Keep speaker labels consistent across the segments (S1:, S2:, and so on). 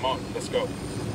S1: on, let's go.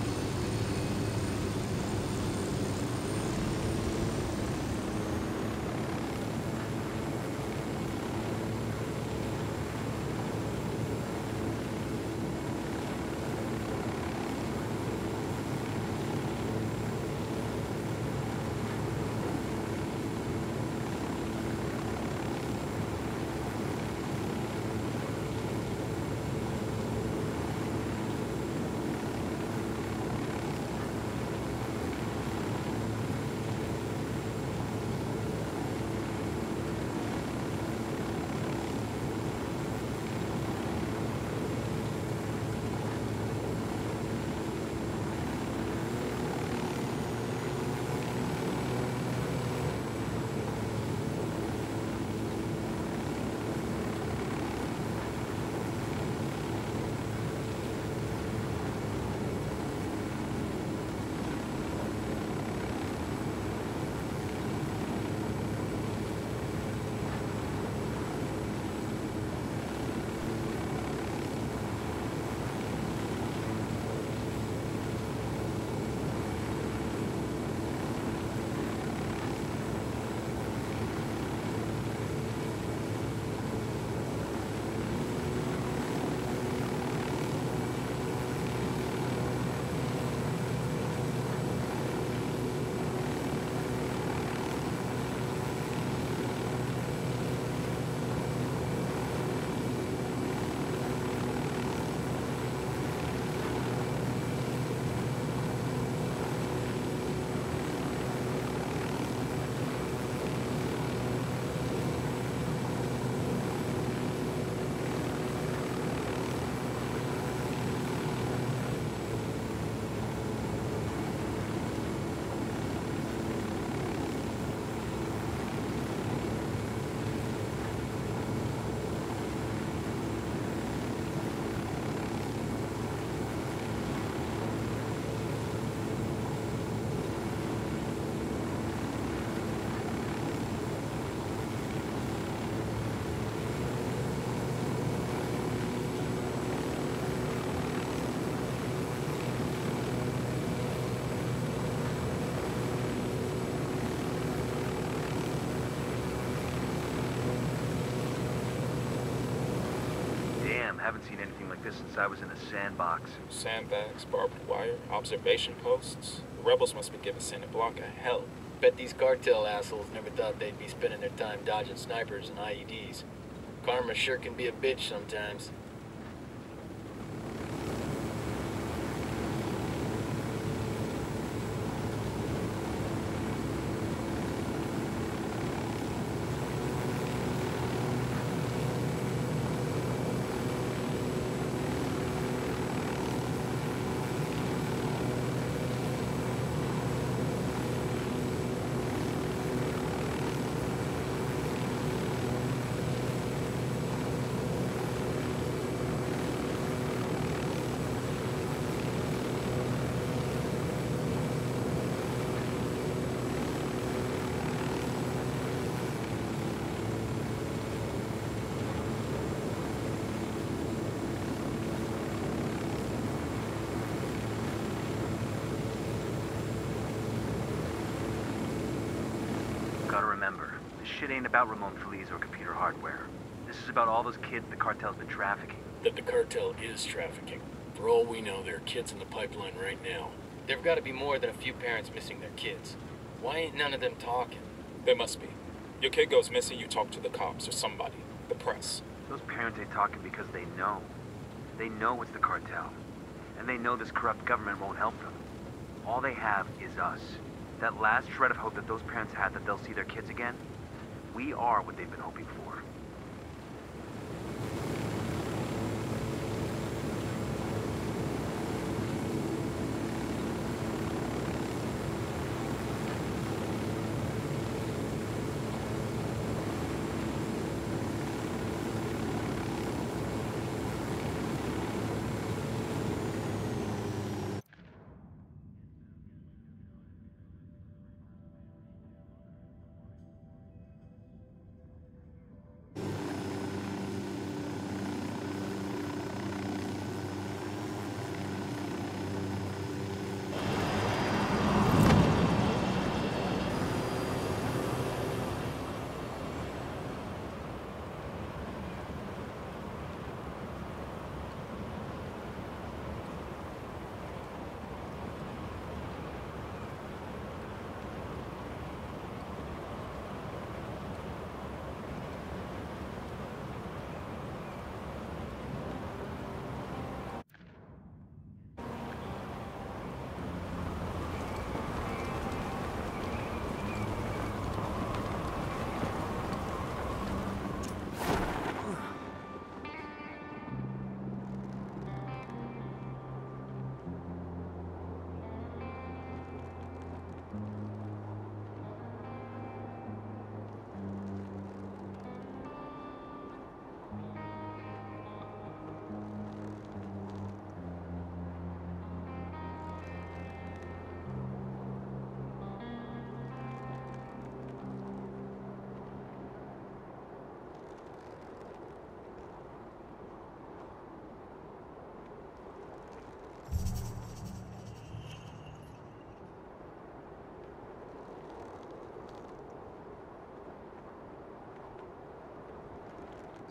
S2: Haven't seen anything like this since I was in a sandbox.
S1: Sandbags, barbed wire, observation posts. The rebels must be giving Santa Blanca hell.
S3: Bet these cartel assholes never thought they'd be spending their time dodging snipers and IEDs. Karma sure can be a bitch sometimes.
S2: Gotta remember, this shit ain't about Ramon Feliz or computer hardware. This is about all those kids the cartel's been trafficking.
S3: That the cartel is trafficking. For all we know, there are kids in the pipeline right now. There've got to be more than a few parents missing their kids. Why ain't none of them talking?
S1: There must be. Your kid goes missing, you talk to the cops or somebody. The press.
S2: Those parents ain't talking because they know. They know it's the cartel. And they know this corrupt government won't help them. All they have is us. That last shred of hope that those parents had that they'll see their kids again, we are what they've been hoping for.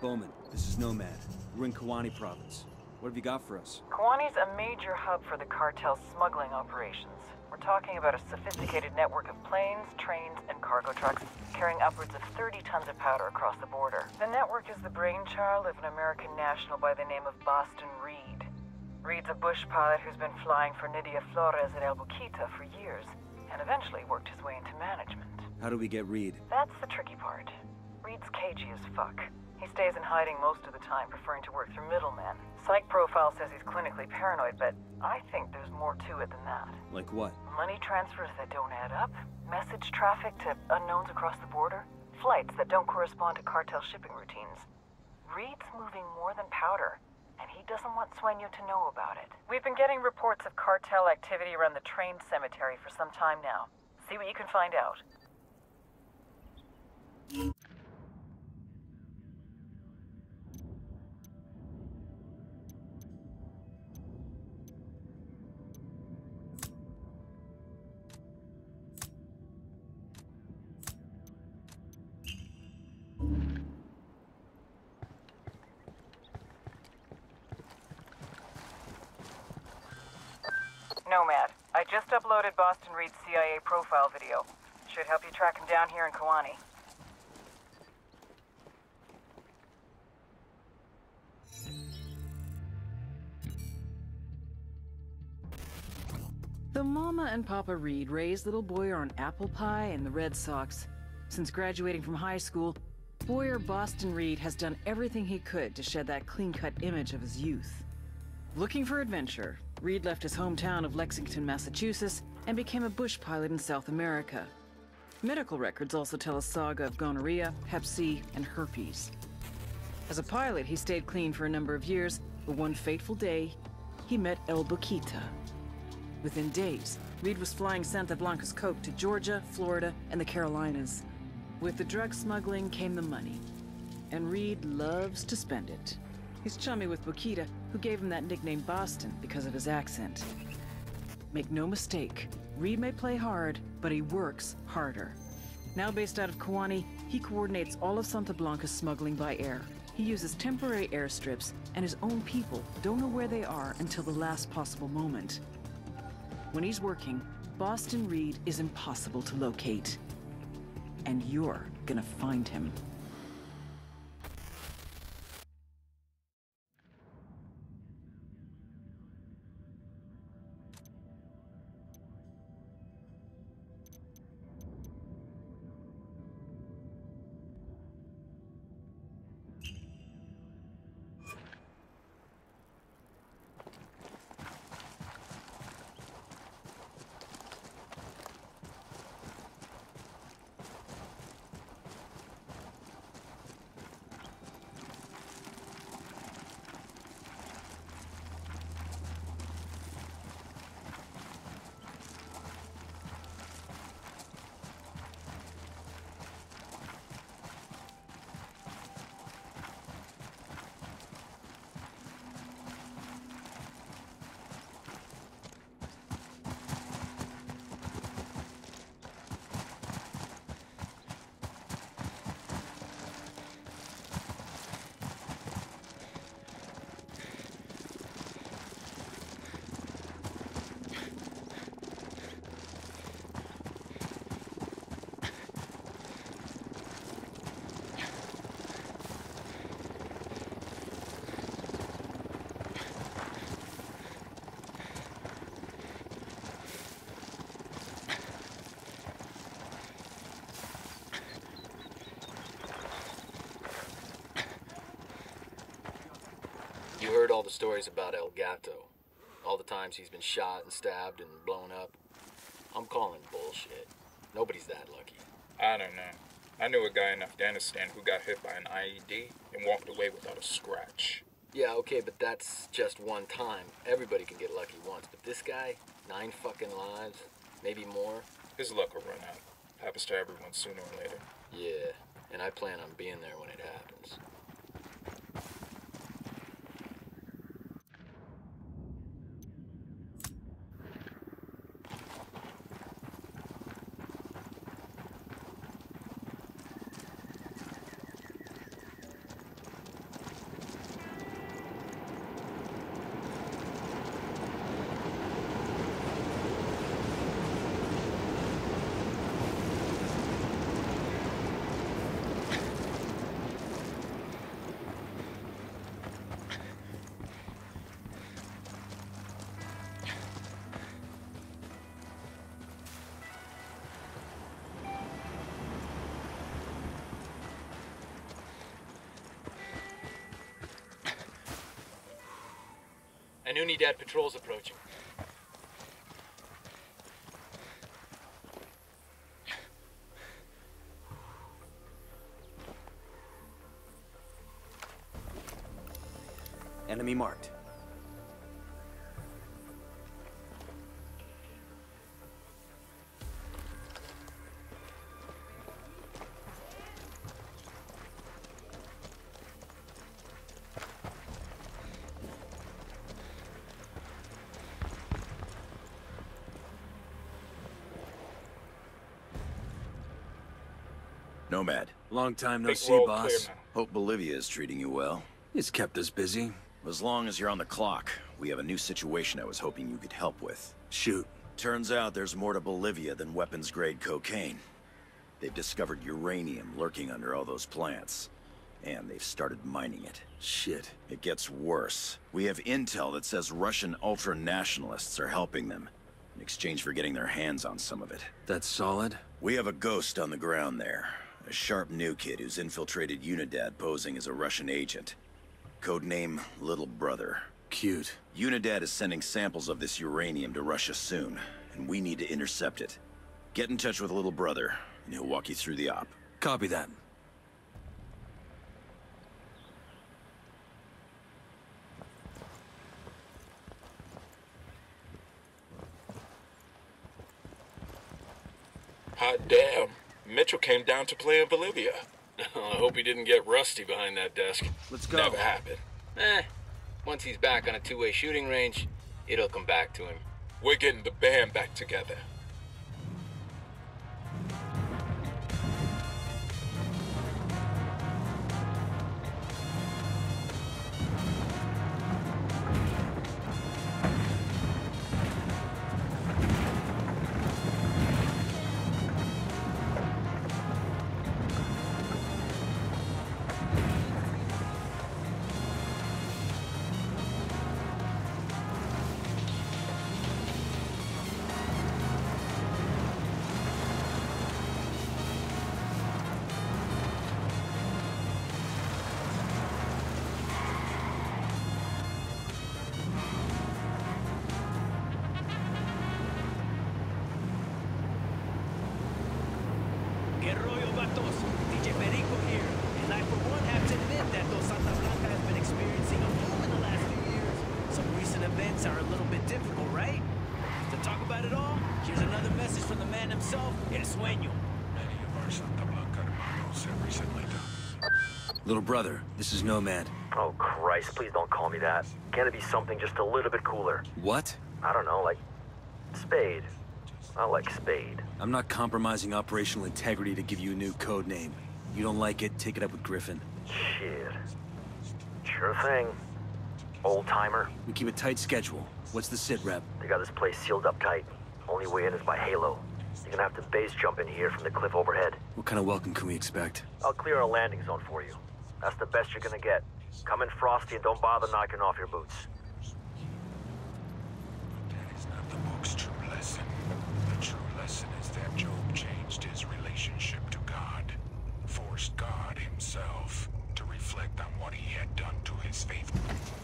S4: Bowman, this is Nomad. We're in Kawani province. What have you got for us?
S5: Kawani's a major hub for the cartel's smuggling operations. We're talking about a sophisticated network of planes, trains, and cargo trucks carrying upwards of 30 tons of powder across the border. The network is the brainchild of an American national by the name of Boston Reed. Reed's a bush pilot who's been flying for Nidia Flores at El Buquita for years, and eventually worked his way into management.
S4: How do we get Reed?
S5: That's the tricky part. Reed's cagey as fuck. He stays in hiding most of the time, preferring to work through middlemen. Psych profile says he's clinically paranoid, but I think there's more to it than that.
S4: Like what?
S5: Money transfers that don't add up, message traffic to unknowns across the border, flights that don't correspond to cartel shipping routines. Reed's moving more than powder, and he doesn't want Sueño to know about it. We've been getting reports of cartel activity around the train cemetery for some time now. See what you can find out. Nomad, I just uploaded Boston Reed's CIA profile video. Should help you track him down here in Kawani. The Mama and Papa Reed raised little Boyer on apple pie and the Red Sox. Since graduating from high school, Boyer Boston Reed has done everything he could to shed that clean-cut image of his youth. Looking for adventure, Reed left his hometown of Lexington, Massachusetts, and became a bush pilot in South America. Medical records also tell a saga of gonorrhea, hep C, and herpes. As a pilot, he stayed clean for a number of years, but one fateful day, he met El Buquita. Within days, Reed was flying Santa Blanca's coke to Georgia, Florida, and the Carolinas. With the drug smuggling came the money, and Reed loves to spend it. He's chummy with Buquita, who gave him that nickname Boston because of his accent. Make no mistake, Reed may play hard, but he works harder. Now based out of Kawani, he coordinates all of Santa Blanca's smuggling by air. He uses temporary airstrips, and his own people don't know where they are until the last possible moment. When he's working, Boston Reed is impossible to locate. And you're gonna find him.
S3: You heard all the stories about El Gato. All the times he's been shot and stabbed and blown up. I'm calling bullshit. Nobody's that lucky.
S1: I don't know. I knew a guy in Afghanistan who got hit by an IED and walked away without a scratch.
S3: Yeah, okay, but that's just one time. Everybody can get lucky once, but this guy, 9 fucking lives, maybe more.
S1: His luck will run out. Happens to everyone sooner or later.
S3: Yeah, and I plan on being there when it happens. and Unidad patrol's approaching.
S4: Enemy marked.
S6: Nomad,
S4: Long time no
S1: Big
S4: see,
S1: roll
S4: boss.
S1: clear now.
S6: hope Bolivia is treating you well.
S4: It's kept us busy.
S6: As long as you're on the clock, we have a new situation I was hoping you could help with.
S4: Shoot.
S6: Turns out there's more to Bolivia than weapons-grade cocaine. They've discovered uranium lurking under all those plants, and they've started mining it.
S4: Shit.
S6: It gets worse. We have intel that says Russian ultra-nationalists are helping them, in exchange for getting their hands on some of it.
S4: That's solid.
S6: We have a ghost on the ground there. A sharp new kid who's infiltrated Unidad posing as a Russian agent. Codename Little Brother.
S4: Cute.
S6: Unidad is sending samples of this uranium to Russia soon, and we need to intercept it. Get in touch with Little Brother, and he'll walk you through the op.
S4: Copy that.
S1: Hot damn. Mitchell came down to play in Bolivia.
S3: I hope he didn't get rusty behind that desk.
S4: Let's go.
S1: Never happened.
S3: Once he's back on a two-way shooting range, it'll come back to him.
S1: We're getting the band back together.
S7: Que rollo, vatos? DJ Perico here. And I, for one, have to admit that Dos Santa Blanca has been experiencing a boom in the last few years. Some recent events are a little bit difficult, right? To talk about it all, here's another message from the man himself, El Sueño.
S8: Many of our Santa Blanca hermanos have recently died.
S4: Little brother, this is Nomad.
S2: Oh, Christ, please don't call me that. Can it be something just a little bit cooler?
S4: What?
S2: I don't know, like... Spade. I like Spade.
S4: I'm not compromising operational integrity to give you a new code name. You don't like it, take it up with Griffin.
S2: Shit. Sure thing. Old-timer.
S4: We keep a tight schedule. What's the sit rep?
S2: They got this place sealed up tight. Only way in is by Halo. You're gonna have to base jump in here from the cliff overhead.
S4: What kind of welcome can we expect?
S2: I'll clear a landing zone for you. That's the best you're gonna get. Come in frosty and don't bother knocking off your boots.
S8: That is not the book's true lesson. The true lesson is that Job changed his relationship to God, forced God himself to reflect on what he had done to his faithful.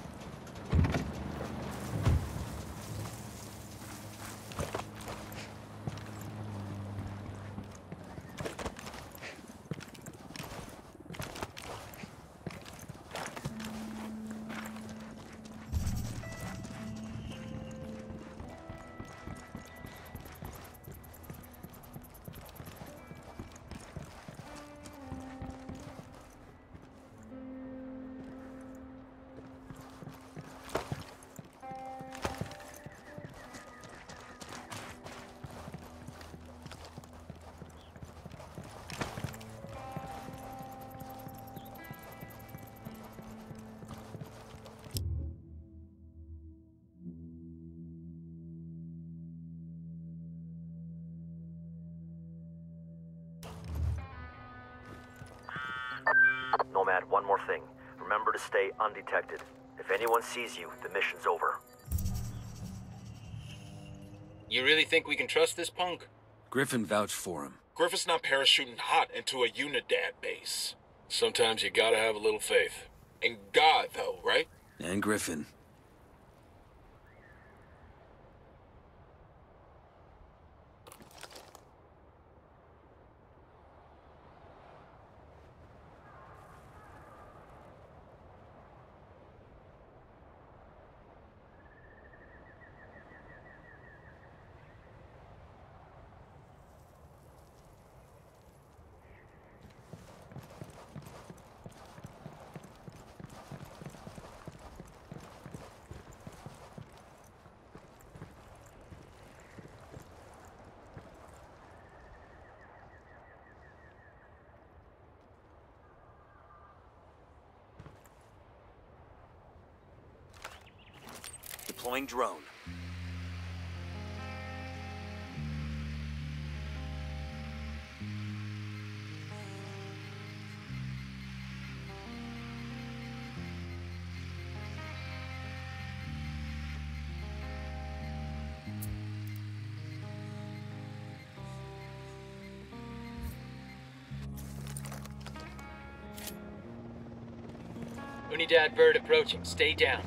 S2: Nomad, one more thing. Remember to stay undetected. If anyone sees you, the mission's over.
S3: You really think we can trust this punk?
S4: Griffin vouched for him.
S1: Griffith's not parachuting hot into a Unidad base.
S3: Sometimes you gotta have a little faith.
S1: In God, though, right?
S4: And Griffin. Deploying drone.
S3: Unidad bird approaching. Stay down.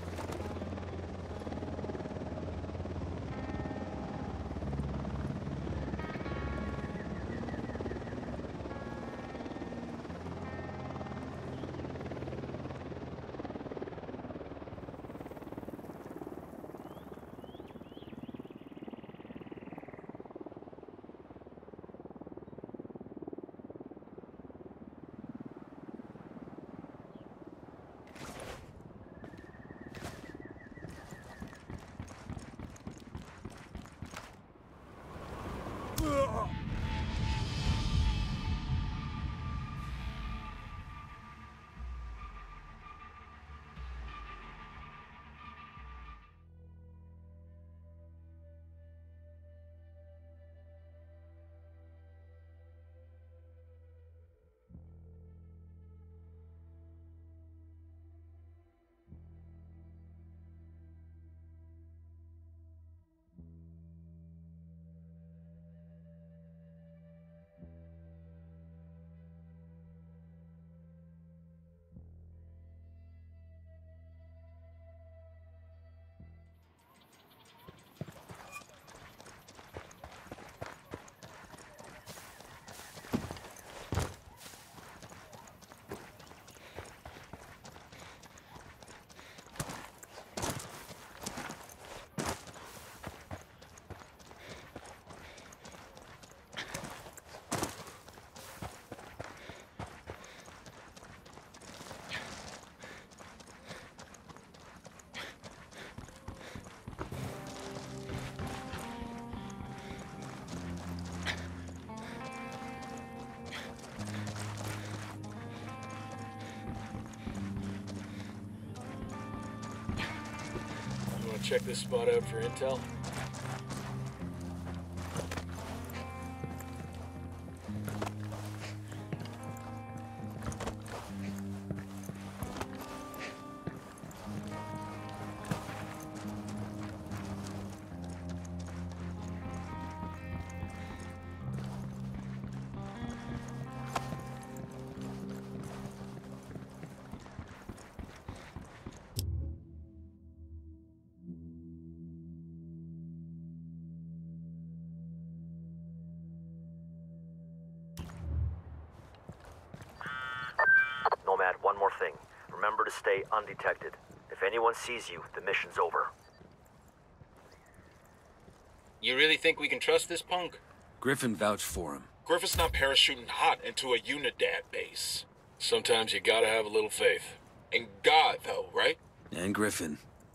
S3: Check this spot out for intel.
S9: Nomad, one more thing. Remember to stay undetected. If anyone sees you, the mission's over.
S3: You really think we can trust this punk?
S4: Griffin vouched for him.
S1: Griffith's not parachuting hot into a Unidad base.
S3: Sometimes you gotta have a little faith.
S1: In God, though, right?
S4: And Griffin.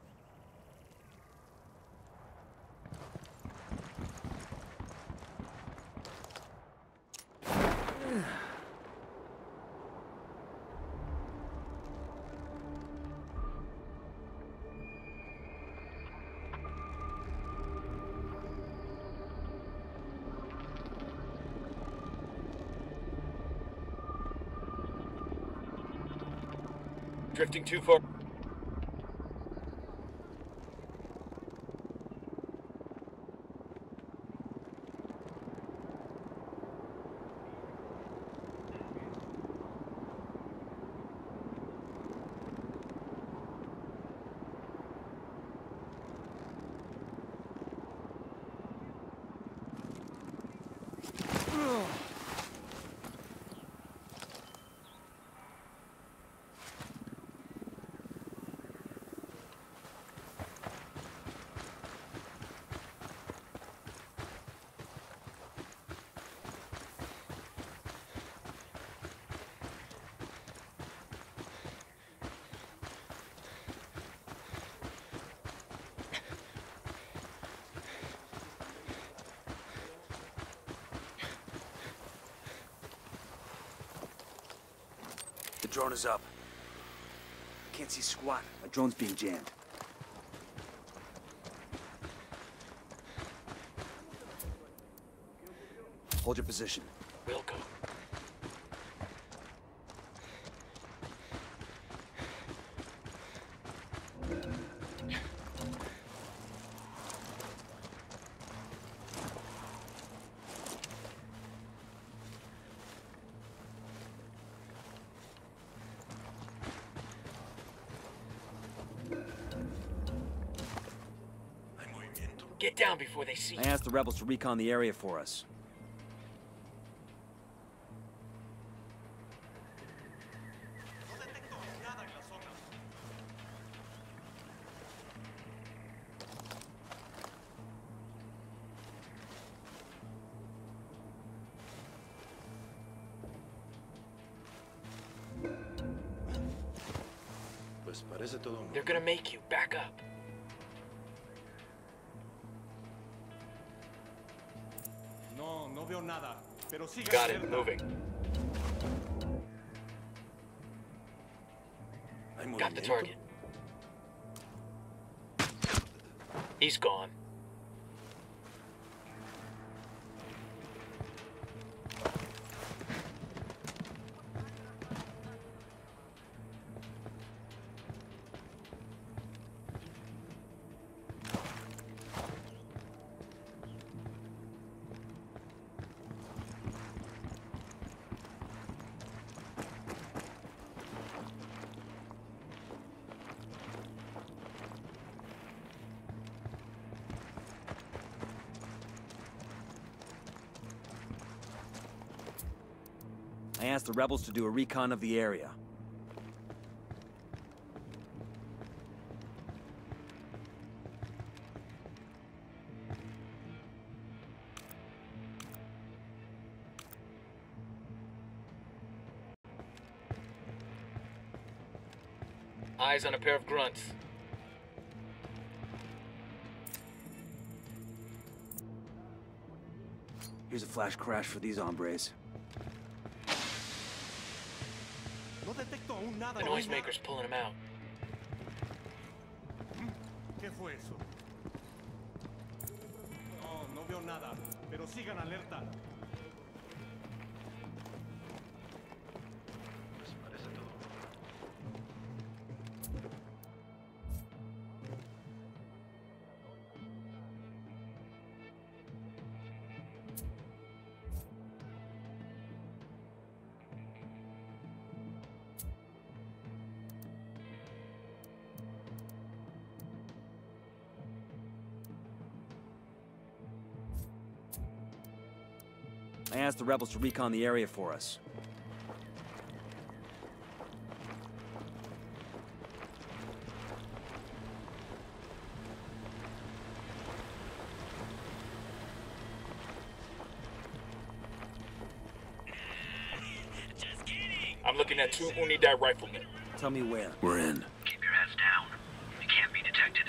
S1: Drifting too far.
S4: The drone is up. Can't see squat. My drone's being jammed. Hold your position.
S3: We'll go. Get down before they see
S4: I
S3: you.
S4: asked the rebels to recon the area for us.
S3: They're gonna make you back up.
S10: No veo nada, pero siga
S3: Got it.
S10: alerta.
S3: Moving. Got the target. He's gone.
S4: I asked the rebels to do a recon of the area.
S3: Eyes on a pair of grunts.
S4: Here's a flash crash for these hombres.
S10: No detecto aún nada.
S3: The noisemaker's pulling him out.
S10: ¿Qué fue eso? No veo nada, pero sigan alerta.
S4: I asked the rebels to recon the area for us.
S1: I'm looking at 2 Unidad riflemen.
S4: Tell me where. We're in.
S9: Keep your heads down. You can't be detected.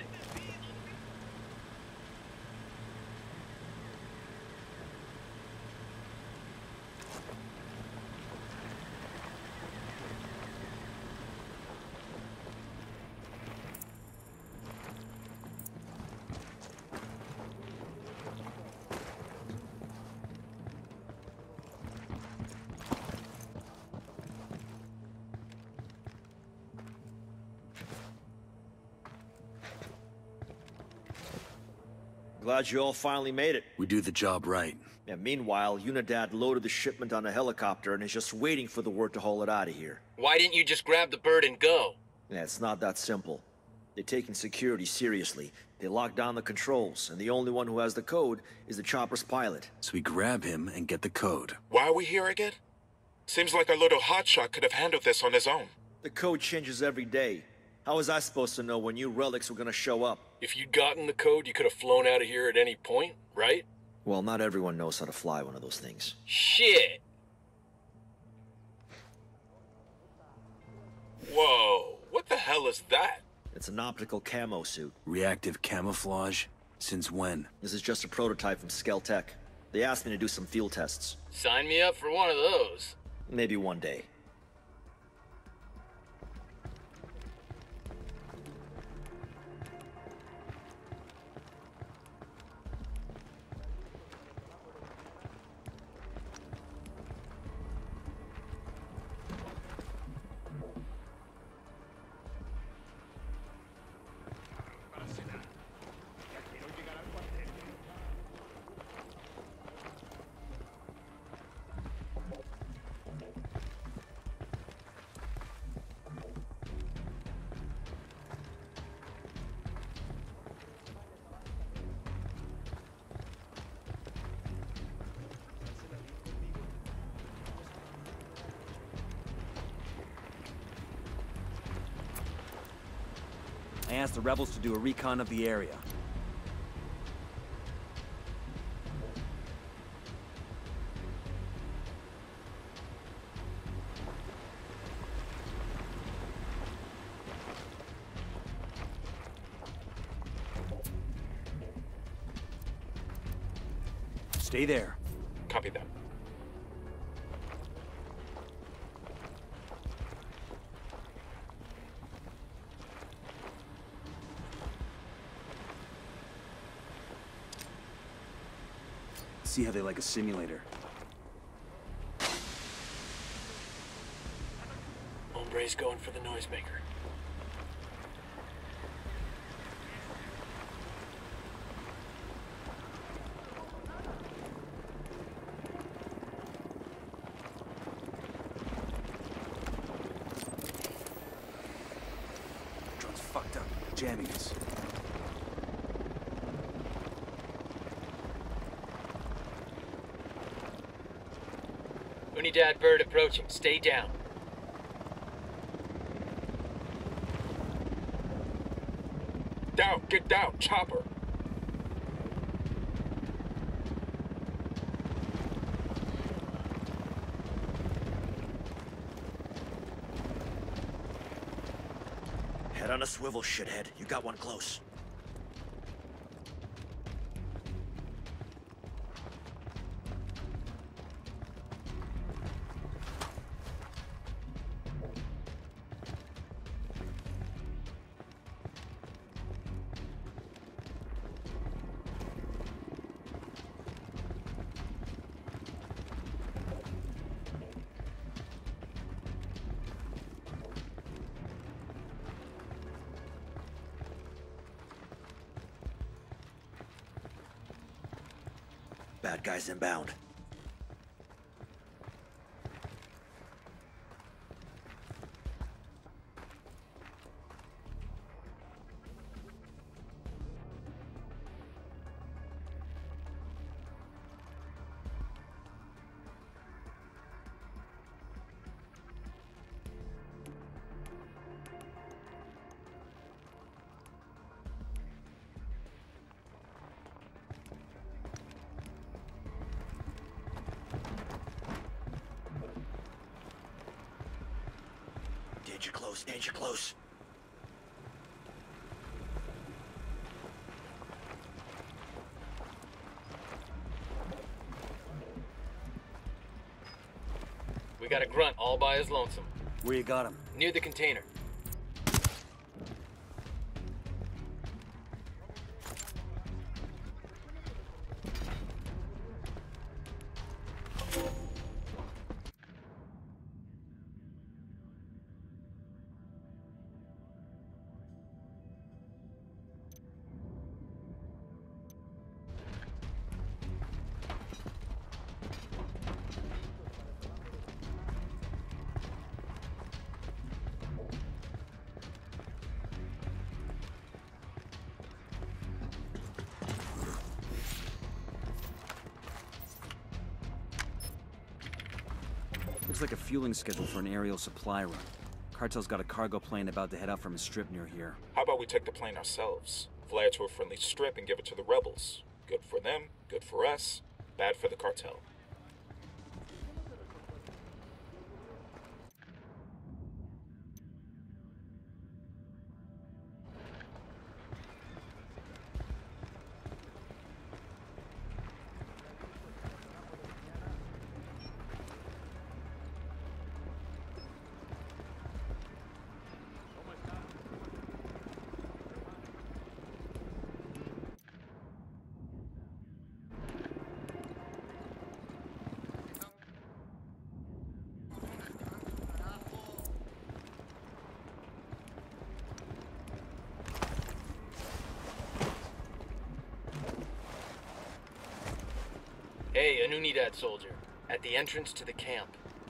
S11: Glad you all finally made it.
S4: We do the job right.
S11: Yeah, meanwhile, Unidad loaded the shipment on a helicopter and is just waiting for the word to haul it out of here.
S3: Why didn't you just grab the bird and go?
S11: Yeah, it's not that simple. They're taking security seriously. They locked down the controls, and the only one who has the code is the chopper's pilot.
S4: So we grab him and get the code.
S1: Why are we here again? Seems like our little hotshot could have handled this on his own.
S11: The code changes every day. How was I supposed to know when new relics were gonna show up?
S3: If you'd gotten the code, you could have flown out of here at any point, right?
S11: Well, not everyone knows how to fly one of those things.
S3: Shit!
S1: Whoa, what the hell is that?
S11: It's an optical camo suit.
S4: Reactive camouflage? Since when?
S11: This is just a prototype from Skeltech. They asked me to do some field tests.
S3: Sign me up for one of those.
S11: Maybe one day.
S4: I asked the rebels to do a recon of the area. Stay there.
S1: Copy that.
S4: See how they like a simulator.
S3: Hombre's going for the noisemaker.
S4: Drone's fucked up. Jamming us.
S3: Unidad bird approaching. Stay down.
S1: Down! Get down! Chopper!
S11: Head on a swivel, shithead. You got one close. Bad guys inbound. Danger close, danger close.
S3: We got a grunt all by his lonesome.
S4: Where you got him?
S3: Near the container.
S4: Looks like a fueling schedule for an aerial supply run. Cartel's got a cargo plane about to head out from a strip near here.
S1: How about we take the plane ourselves? Fly it to a friendly strip and give it to the rebels. Good for them, good for us, bad for the cartel.
S3: Hey, an Unidad soldier. At the entrance to the camp.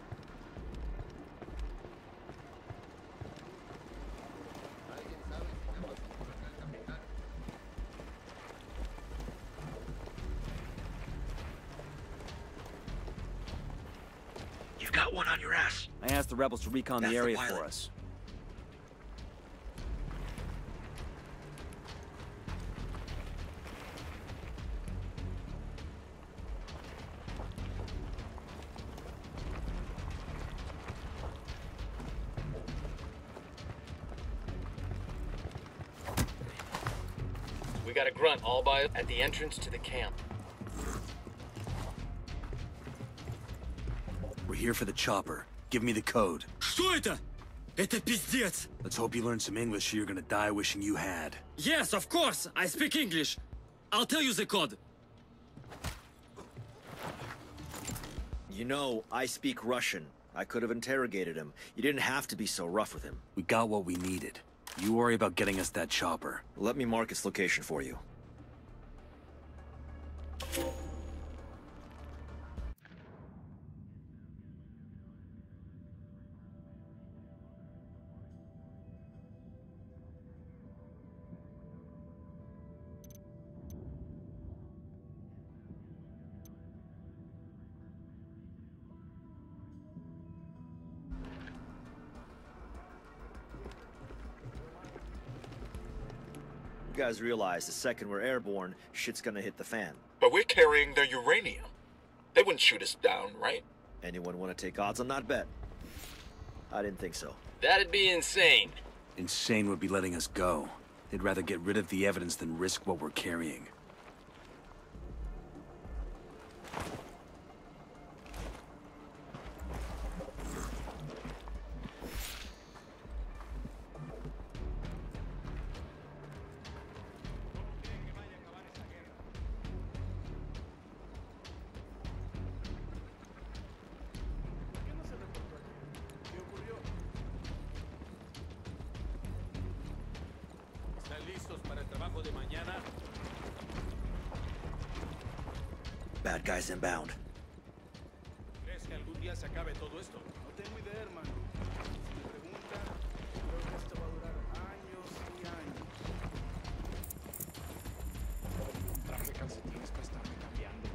S11: You've got one on your ass.
S4: I asked the rebels to recon
S11: That's
S4: the
S11: the
S4: area
S11: pilot.
S4: for us.
S3: got a grunt all by at the entrance to the camp.
S4: We're here for the chopper. Give me the code.
S12: Что это? Это пиздец!
S4: Let's hope you learn some English or you're gonna die wishing you had.
S12: Yes, of course! I speak English! I'll tell you the code.
S11: You know, I speak Russian. I could have interrogated him. You didn't have to be so rough with him.
S4: We got what we needed. You worry about getting us that chopper.
S11: Let me mark its location for you. You guys realize the second we're airborne, shit's gonna hit the fan.
S1: But we're carrying their uranium. They wouldn't shoot us down, right?
S11: Anyone want to take odds on that bet? I didn't think so.
S3: That'd be insane.
S4: Insane would be letting us go. They'd rather get rid of the evidence than risk what we're carrying.
S11: Bad guys inbound.
S10: ¿Crees que algún día se acabe todo esto? No tengo idea, hermano. Si me preguntan, creo que esto va a durar años y años. Un traje de calcetines para estarme cambiando.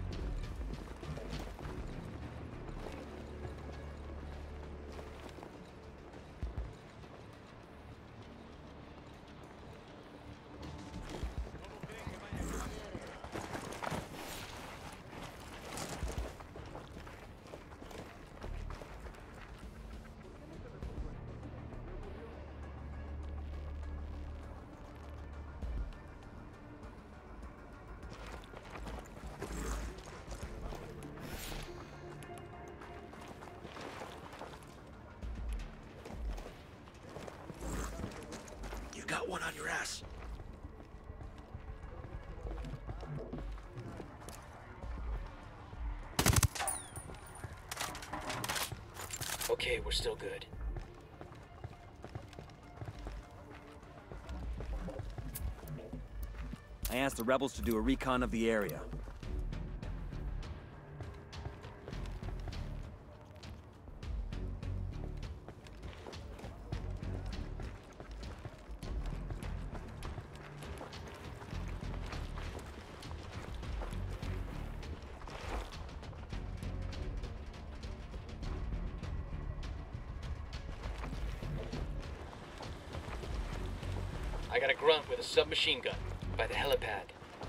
S11: You got one on your ass.
S3: Okay, we're still good.
S4: I asked the rebels to do a recon of the area.
S3: I got a grunt with a submachine gun by the helipad.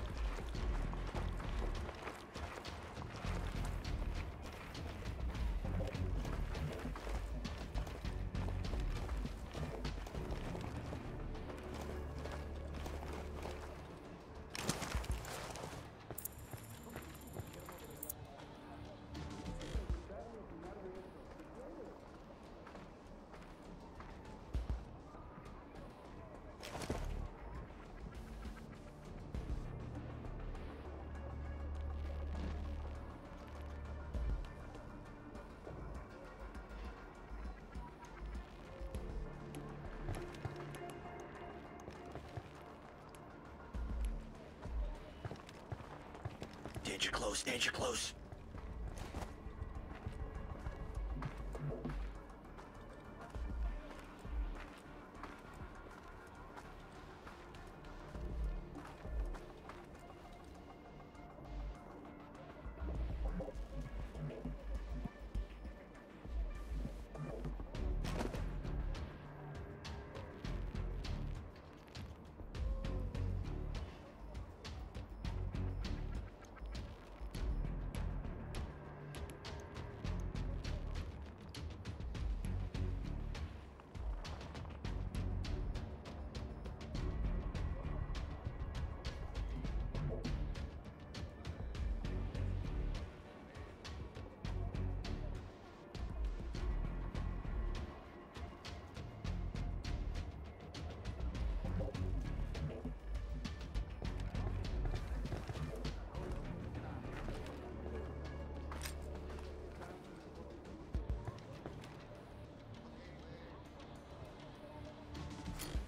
S11: Danger close, danger close.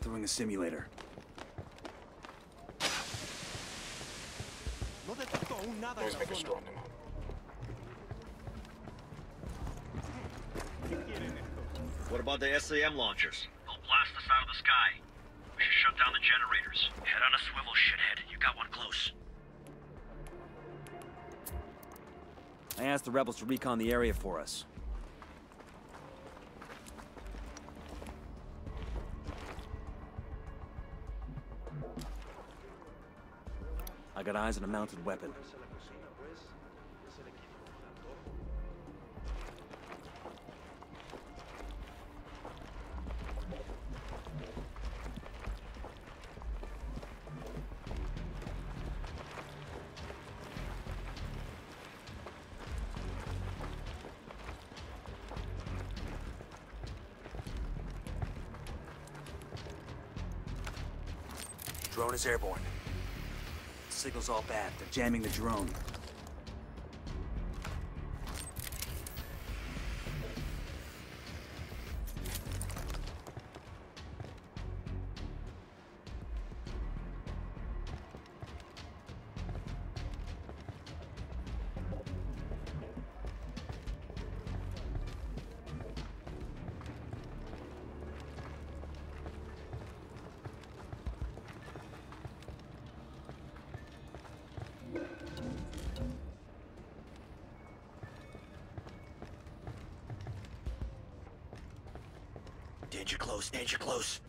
S4: doing a simulator.
S1: Always make a strong amount.
S11: What about the SAM launchers?
S9: They'll blast us out of the sky. We should shut down the generators. Head on a swivel, shithead. You got one close.
S4: I asked the rebels to recon the area for us. I got eyes on a mounted weapon. Drone is airborne. Signal's all bad. They're jamming the drone.
S6: Danger close, danger close.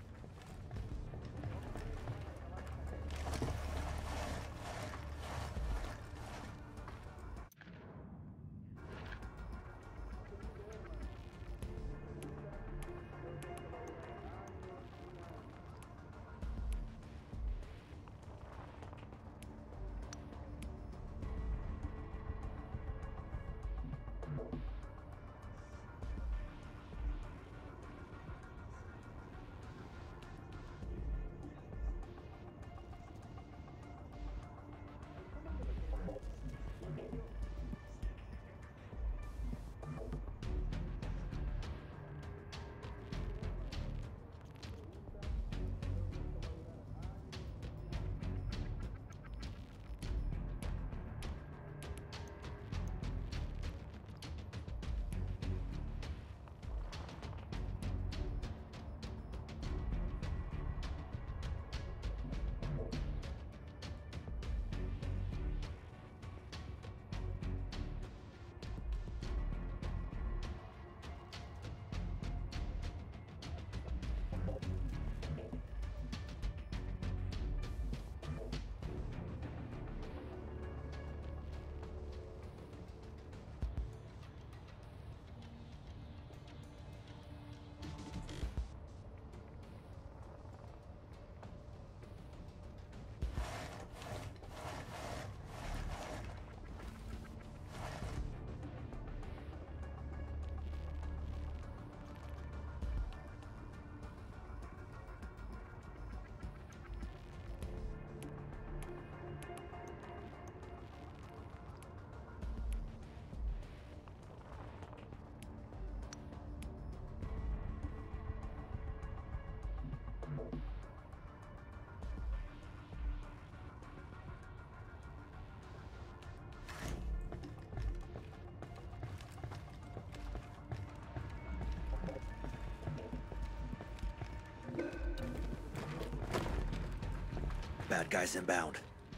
S11: Bad guys inbound.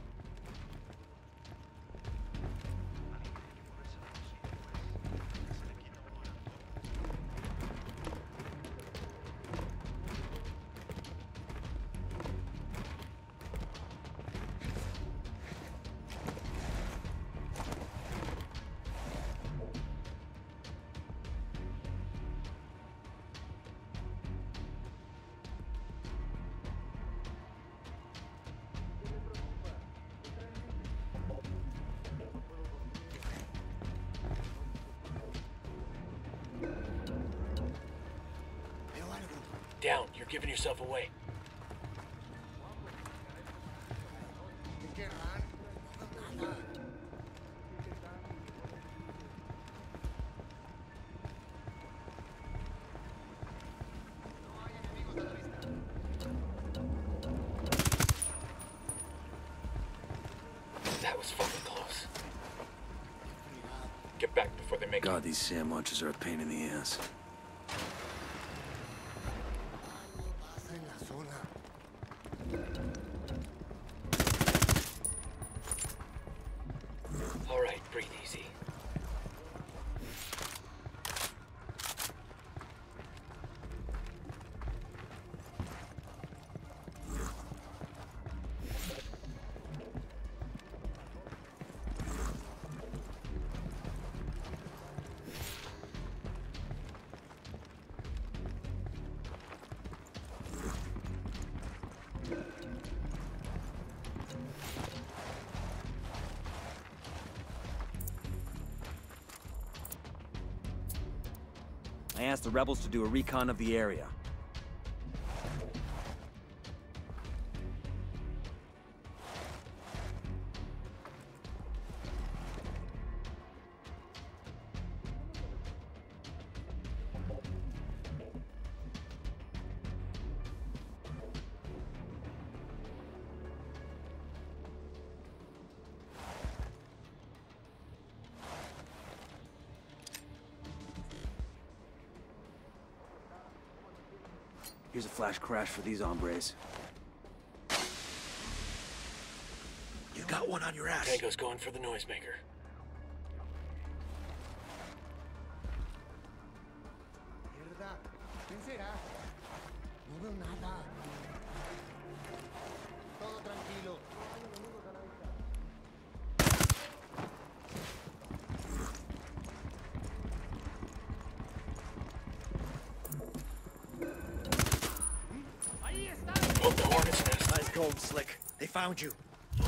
S3: Down, you're giving yourself away. was fucking close.
S1: Get back before they make
S4: God, these SAM launches are a pain in the ass.
S3: All right, breathe easy.
S4: I asked the rebels to do a recon of the area. Here's a flash crash for these hombres.
S11: You got one on your ass.
S3: Tango's going for the noisemaker.
S10: Mierda, ¿quién será? No veo nada. Todo tranquilo.
S3: Oh, the hornet's nest.
S11: Nice going, Slick. They found you.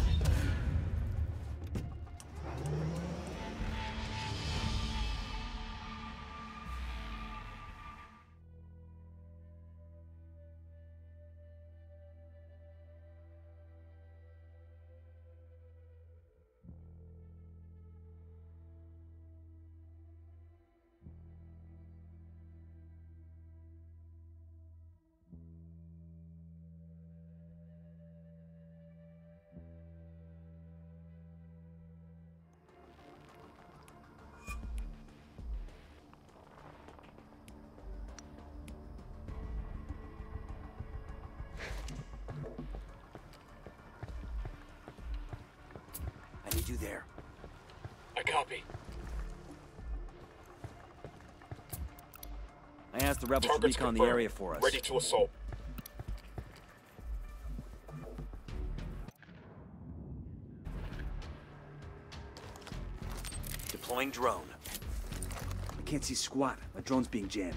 S4: I need you there.
S3: I copy.
S4: I asked the rebels to
S1: Targets
S4: recon the
S1: confirmed.
S4: area for us.
S1: Ready to assault.
S4: Deploying drone. I can't see squat. My drone's being jammed.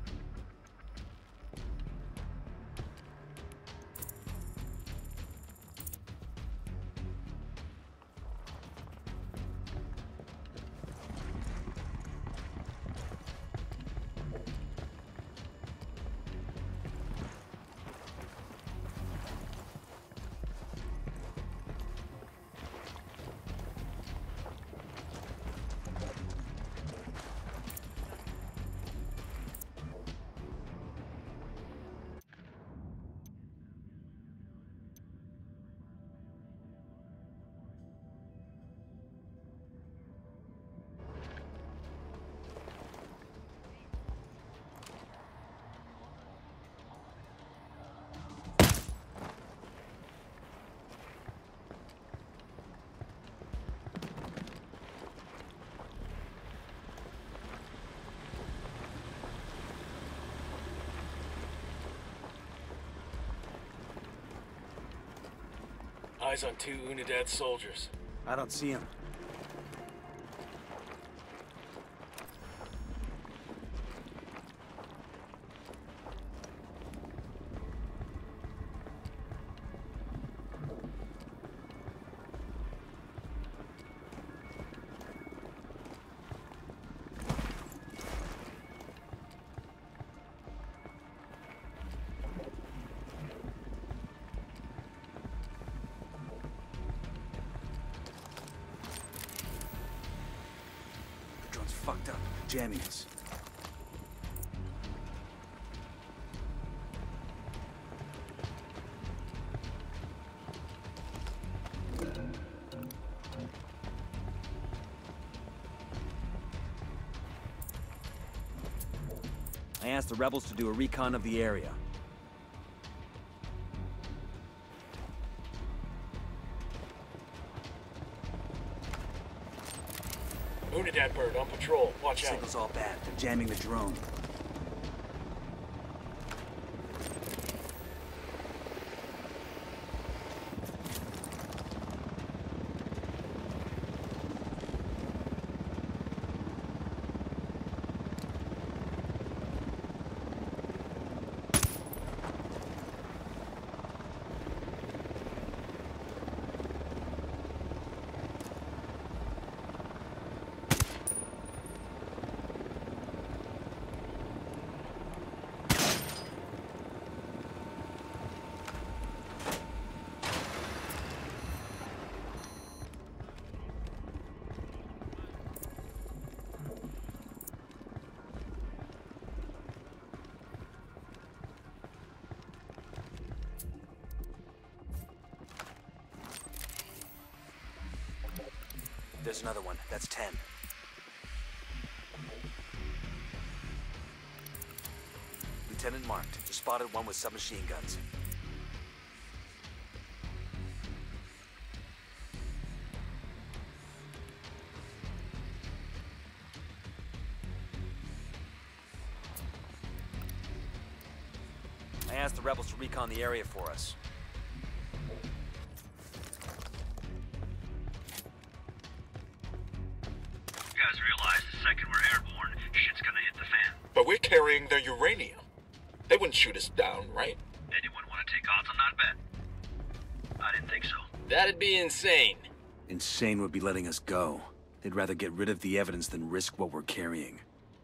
S3: Eyes on 2 Unidad soldiers.
S4: I don't see him. Fucked up, jamming us. I asked the rebels to do a recon of the area.
S3: Unidad bird on patrol. Watch out.
S4: Signal's all bad. They're jamming the drone. There's another one. That's 10. Lieutenant marked. You spotted one with submachine guns. I asked the rebels to recon the area for us.
S1: But we're carrying their uranium. They wouldn't shoot us down, right?
S9: Anyone want to take odds on that bet? I didn't think so.
S3: That'd be insane.
S4: Insane would be letting us go. They'd rather get rid of the evidence than risk what we're carrying.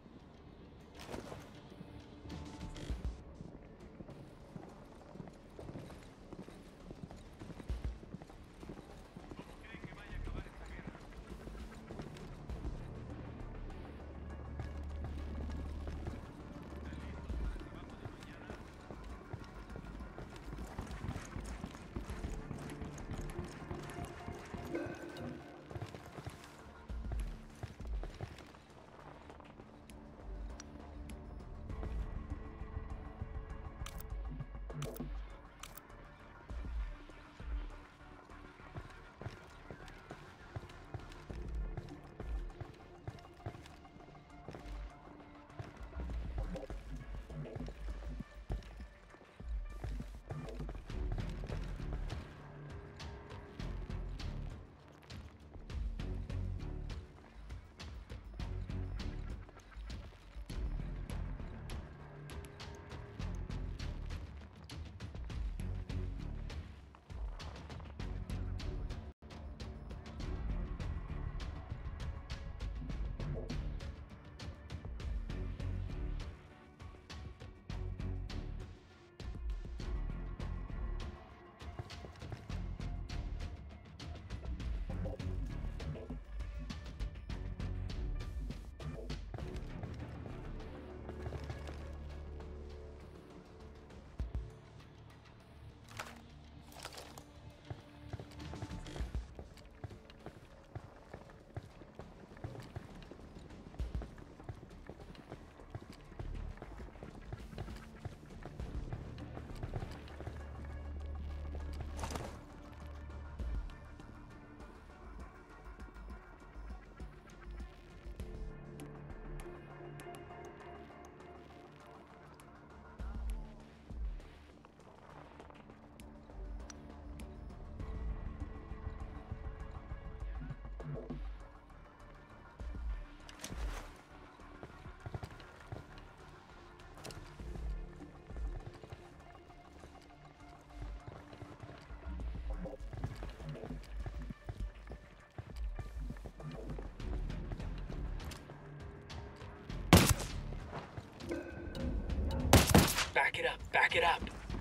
S3: Back it up, back it up.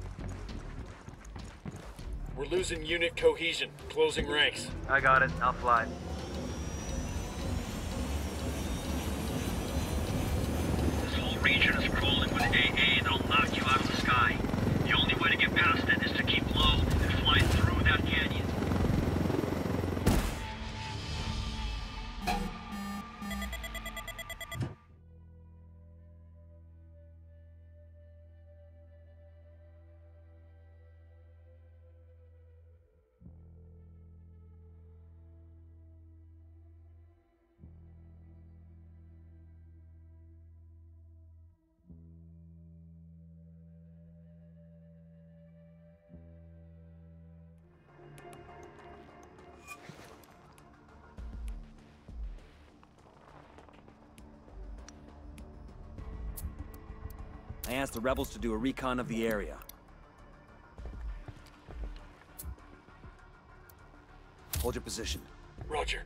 S3: We're losing unit cohesion. Closing ranks.
S2: I got it. I'll fly.
S9: This whole region is crawling with AA that'll knock you out of the sky. The only way to get past it is to keep low and fly through that canyon.
S4: I asked the rebels to do a recon of the area. Hold your position.
S3: Roger.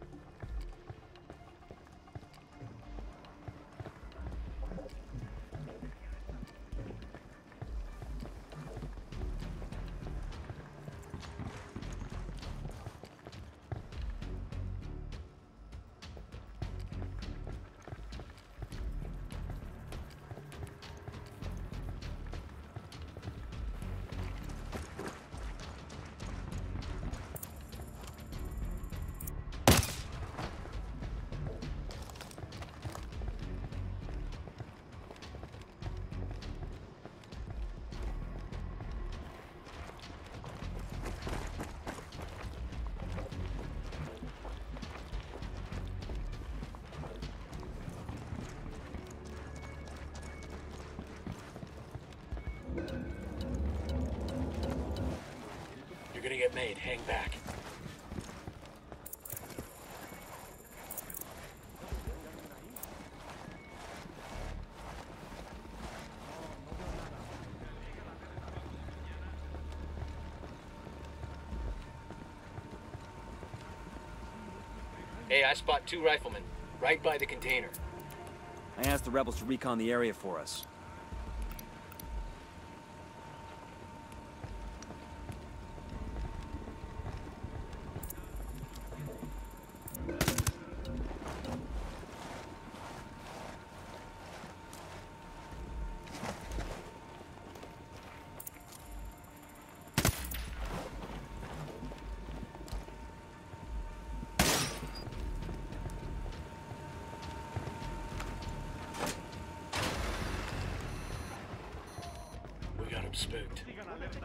S3: You're gonna get made. Hang back. Hey, I spot 2 riflemen, right by the container.
S4: I asked the rebels to recon the area for us.
S3: We got him spooked.
S9: You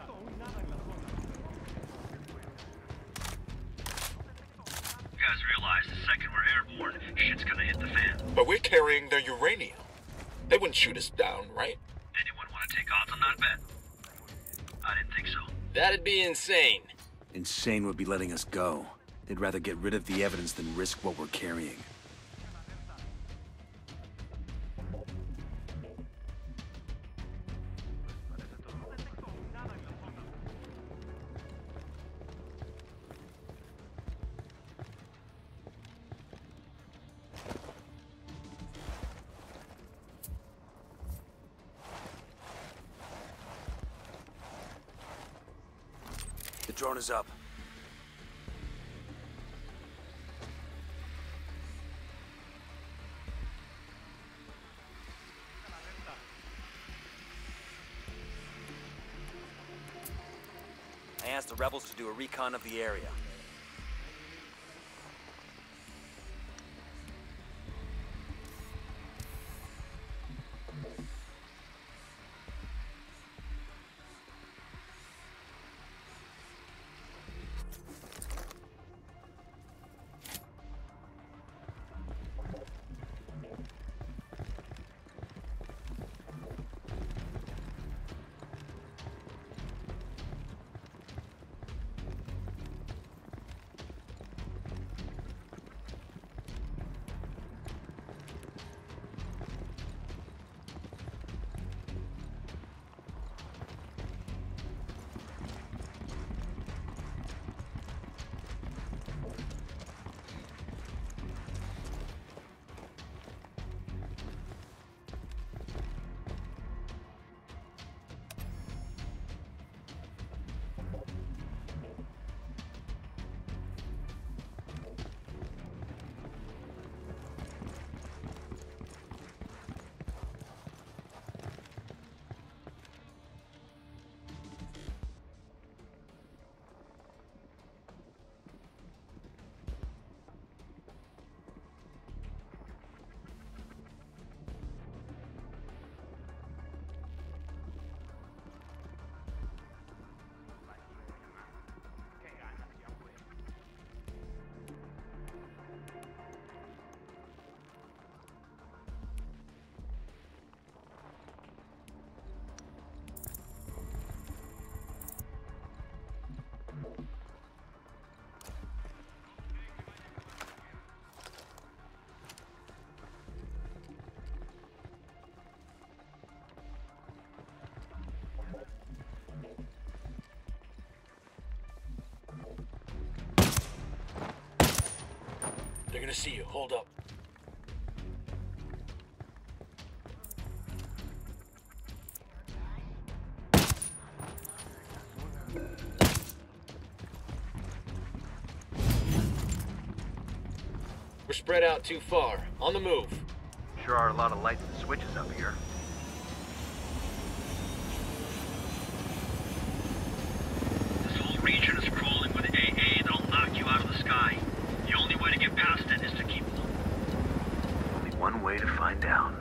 S9: guys realize the second we're airborne, shit's gonna hit the fan.
S1: But we're carrying their uranium. They wouldn't shoot us down, right?
S9: Anyone want to take odds on that bet? I didn't think so.
S3: That'd be insane.
S4: Insane would be letting us go. They'd rather get rid of the evidence than risk what we're carrying. The drone is up. I asked the rebels to do a recon of the area.
S3: to see you. Hold up. We're spread out too far. On the move.
S2: Sure are a lot of lights and switches up here.
S9: This whole region is crawling with AA that'll knock you out of the sky. The only way to get past it is to keep...
S2: Only one way to find out.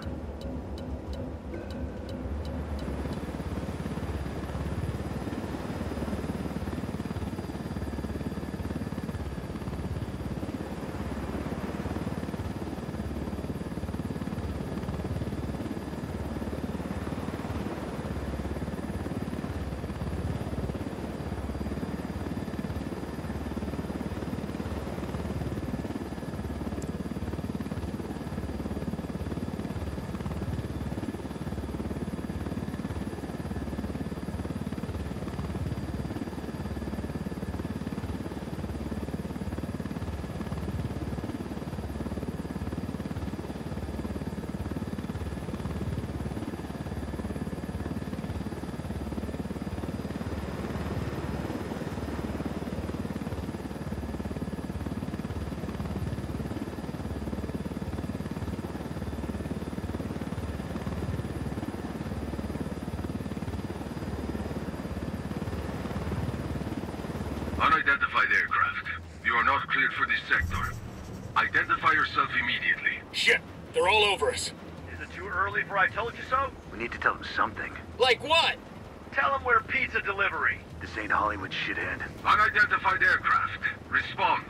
S8: Unidentified aircraft. You are not cleared for this sector. Identify yourself immediately.
S3: Shit! They're all over us.
S13: Is it too early for I told you so?
S2: We need to tell them something.
S3: Like what?
S13: Tell them we're pizza delivery.
S2: This ain't Hollywood, shithead.
S8: Unidentified aircraft. Respond.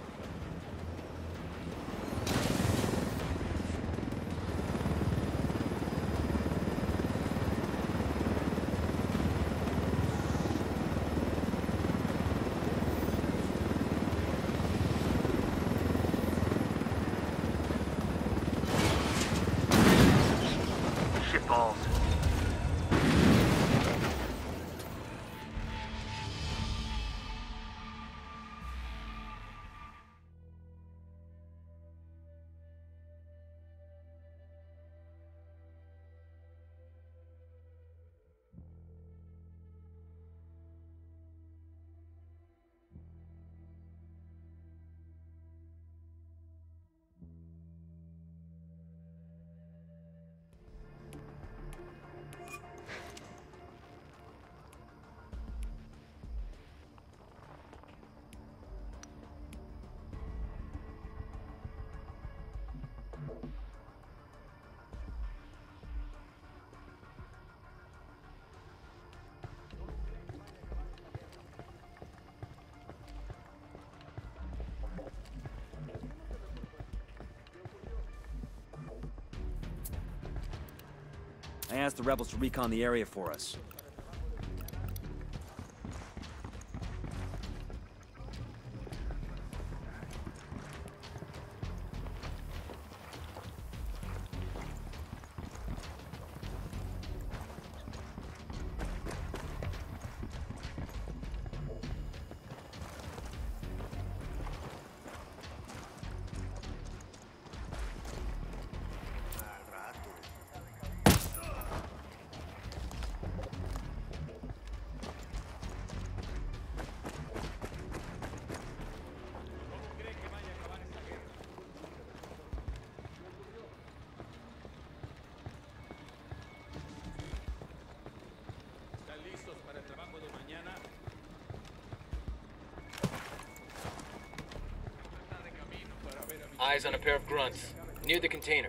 S2: Balls.
S4: I asked the rebels to recon the area for us.
S3: Eyes on a pair of grunts, near the container.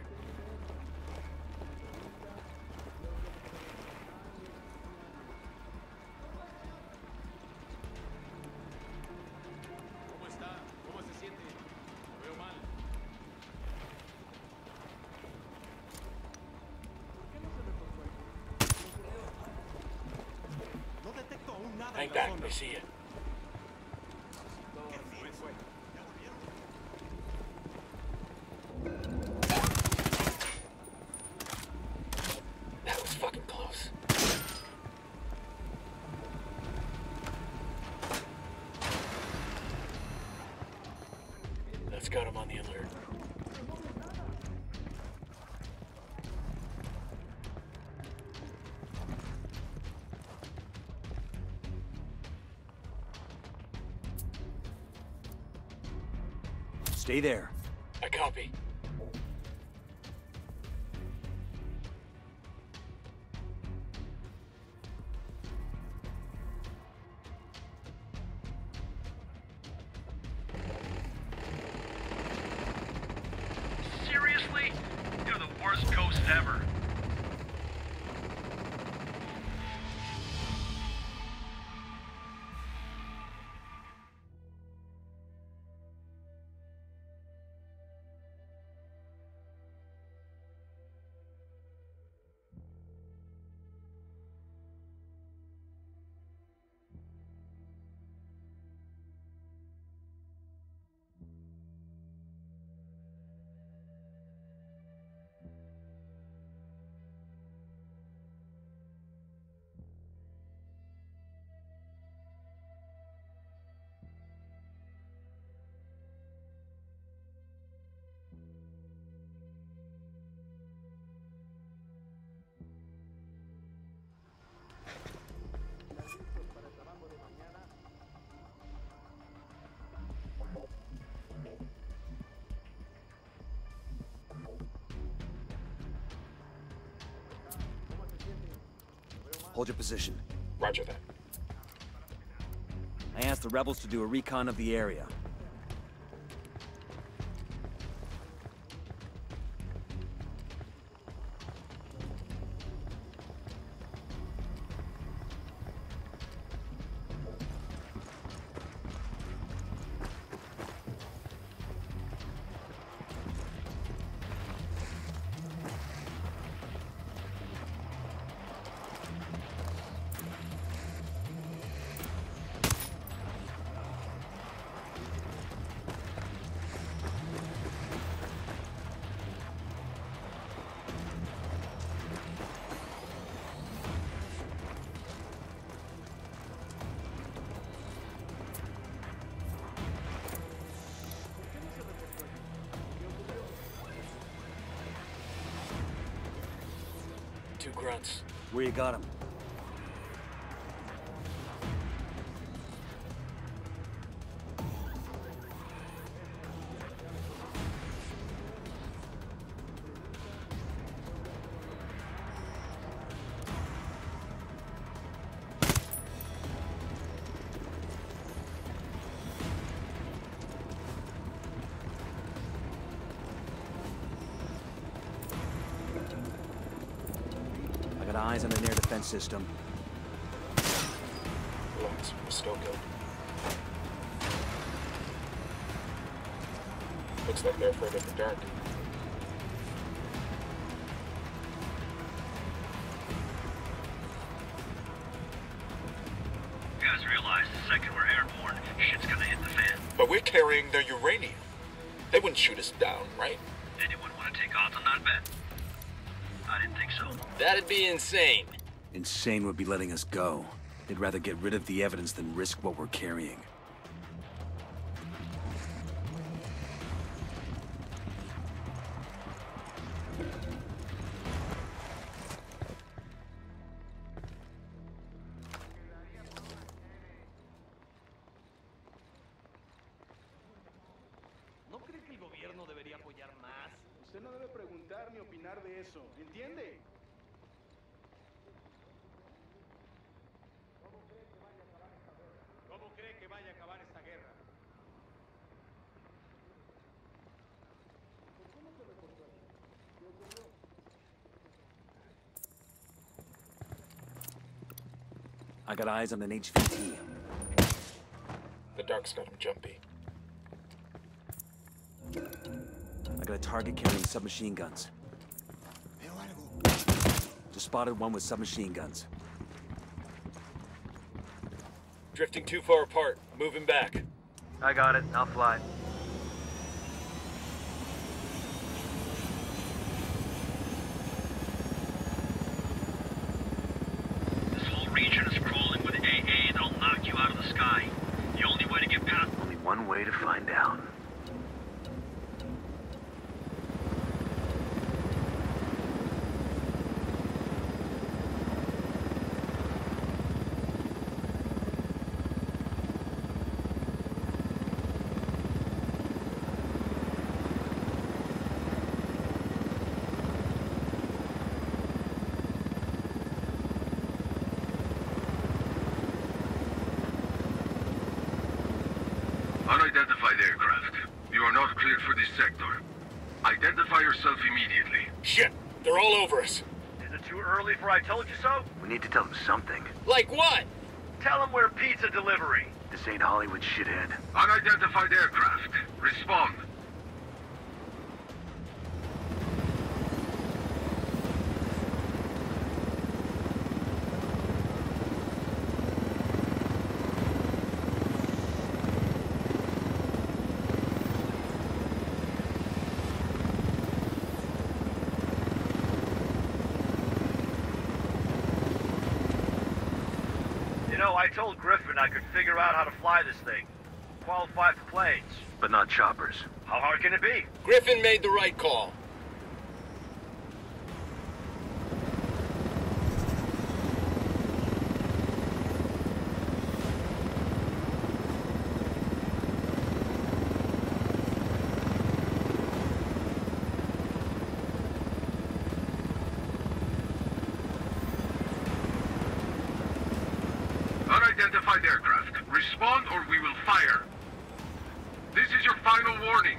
S3: Hang back, I see you. That was fucking close. That's got him on the alert.
S4: Stay there.
S3: I copy.
S9: Seriously? You're the worst ghost ever.
S4: Hold your position.
S1: Roger that.
S4: I asked the rebels to do a recon of the area.
S3: Two grunts.
S4: Where you got him? I got eyes on an air defense system.
S1: Relax, we're still good. Looks like they're afraid of the dark.
S9: You guys realize the second we're airborne, shit's gonna hit the fan.
S1: But we're carrying their uranium. They wouldn't shoot us down, right?
S9: Anyone want to take odds on that bet? I didn't think so.
S3: That'd be insane.
S4: Insane would be letting us go. They'd rather get rid of the evidence than risk what we're carrying.
S10: ¿No cree que el gobierno debería apoyar más? Usted no debe preguntar ni opinar de eso, ¿entiende? ¿Cómo cree que vaya a acabar esta guerra? ¿Por qué no se reportó ahí? ¿Qué ocurrió?
S4: I got eyes on an HVT.
S1: The dark's got him jumpy.
S4: I got a target carrying submachine guns. Just spotted one with submachine guns.
S3: Drifting too far apart. Moving back.
S2: I got it. I'll fly.
S9: This whole region is crawling with AA that'll knock you out of the sky. The only way to get past...
S2: Only one way to find out.
S8: Unidentified aircraft. You are not cleared for this sector. Identify yourself immediately.
S3: Shit! They're all over us.
S13: Is it too early for I told you so?
S2: We need to tell them something.
S3: Like what?
S13: Tell them we're pizza delivery.
S2: This ain't Hollywood, shithead.
S8: Unidentified aircraft. Respond.
S13: I told Griffin I could figure out how to fly this thing. Qualify for planes.
S2: But not choppers.
S13: How hard can it be?
S3: Griffin made the right call.
S8: Unidentified aircraft. Respond or we will fire. This is your final warning.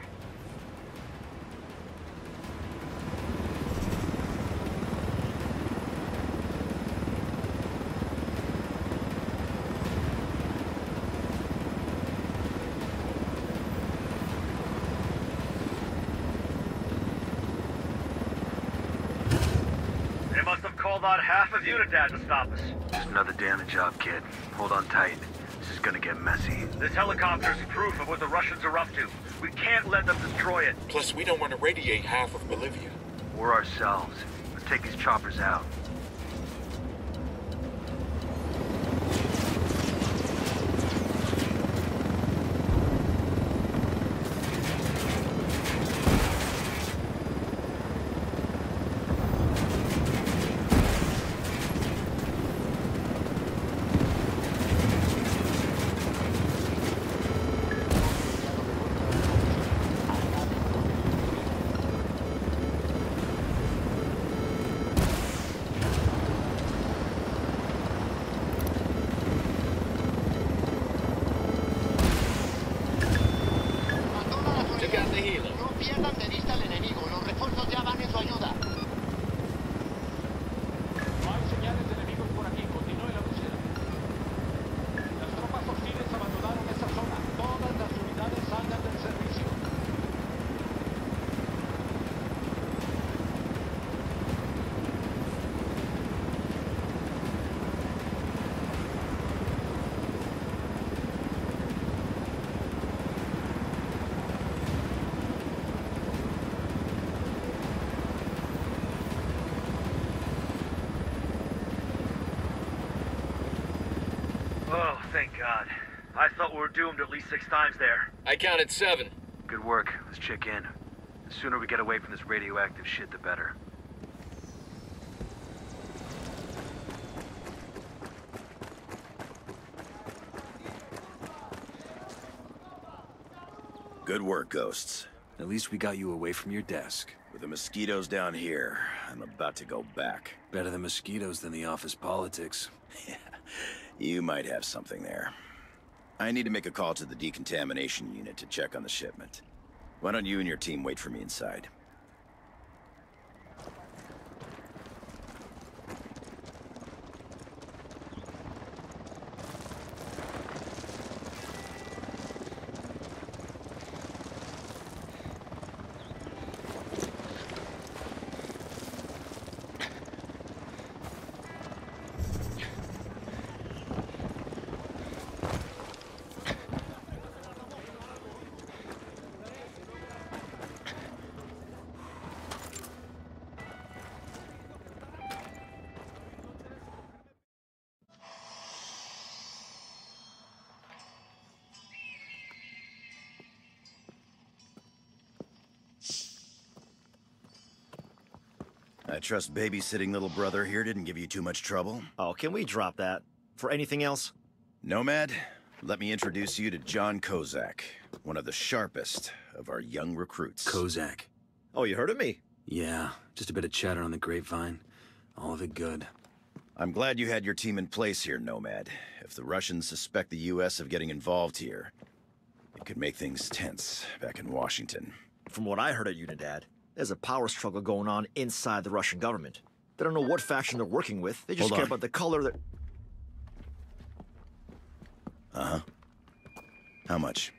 S13: They must have called out half of Unidad to stop us.
S2: Just another damage job, kid. Hold on tight. This is gonna get messy.
S13: This helicopter's proof of what the Russians are up to. We can't let them destroy it.
S1: Plus, we don't want to radiate half of Bolivia.
S2: We're ourselves. Let's take these choppers out.
S13: Oh, thank God. I thought we were doomed at least 6 times there.
S3: I counted 7.
S2: Good work. Let's check in. The sooner we get away from this radioactive shit, the better.
S6: Good work, Ghosts.
S4: At least we got you away from your desk.
S6: With the mosquitoes down here, I'm about to go back.
S4: Better the mosquitoes than the office politics.
S6: You might have something there. I need to make a call to the decontamination unit to check on the shipment. Why don't you and your team wait for me inside? I trust babysitting little brother here didn't give you too much trouble.
S11: Oh, can we drop that? For anything else?
S6: Nomad, let me introduce you to John Kozak, one of the sharpest of our young recruits.
S4: Kozak.
S11: Oh, you heard of me?
S4: Yeah, just a bit of chatter on the grapevine. All of it good.
S6: I'm glad you had your team in place here, Nomad. If the Russians suspect the U.S. of getting involved here, It could make things tense back in Washington.
S11: From what I heard at Unidad, there's a power struggle going on inside the Russian government. They don't know what faction they're working with. They just
S6: Hold
S11: care
S6: on.
S11: about the color that...
S6: Uh-huh. How much?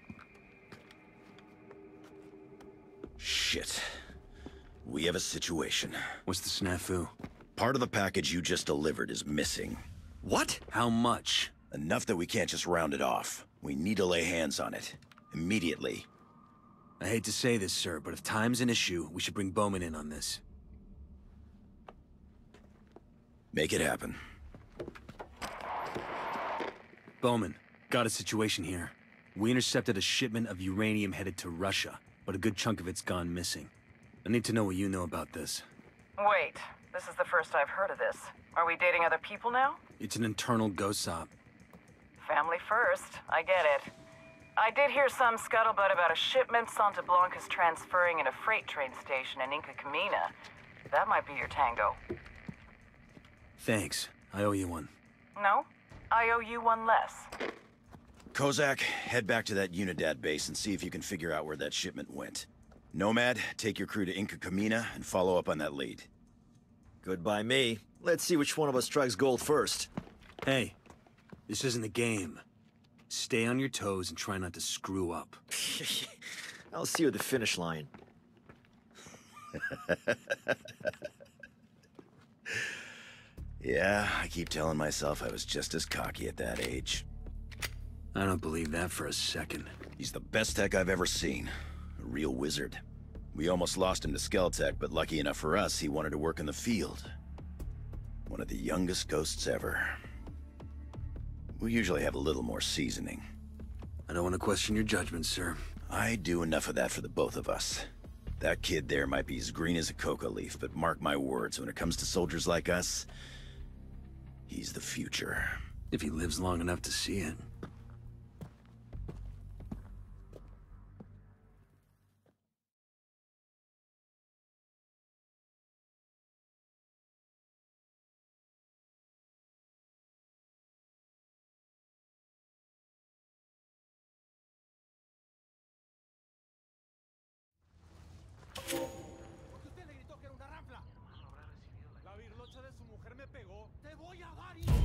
S6: Shit. We have a situation.
S4: What's the snafu?
S6: Part of the package you just delivered is missing.
S4: What? How much?
S6: Enough that we can't just round it off. We need to lay hands on it. Immediately.
S4: I hate to say this, sir, but if time's an issue, we should bring Bowman in on this.
S6: Make it happen.
S4: Bowman, got a situation here. We intercepted a shipment of uranium headed to Russia, but a good chunk of it's gone missing. I need to know what you know about this.
S5: Wait, this is the first I've heard of this. Are we dating other people now?
S4: It's an internal GOSOP.
S5: Family first, I get it. I did hear some scuttlebutt about a shipment Santa Blanca's transferring in a freight train station in Inca Camina. That might be your tango.
S4: Thanks. I owe you one.
S5: No? I owe you one less.
S6: Kozak, head back to that Unidad base and see if you can figure out where that shipment went. Nomad, take your crew to Inca Camina and follow up on that lead.
S11: Good by me. Let's see which one of us strikes gold first.
S4: Hey, this isn't a game. Stay on your toes and try not to screw up.
S11: I'll see you at the finish line.
S6: Yeah, I keep telling myself I was just as cocky at that age.
S4: I don't believe that for a second.
S6: He's the best tech I've ever seen. A real wizard. We almost lost him to Skeltech, but lucky enough for us, he wanted to work in the field. One of the youngest ghosts ever. We usually have a little more seasoning.
S4: I don't want to question your judgment, sir.
S6: I do enough of that for the both of us. That kid there might be as green as a coca leaf, but mark my words, when it comes to soldiers like us, he's the future.
S4: If he lives long enough to see it.
S10: La virlocha de su mujer me pegó. ¡Te voy a dar!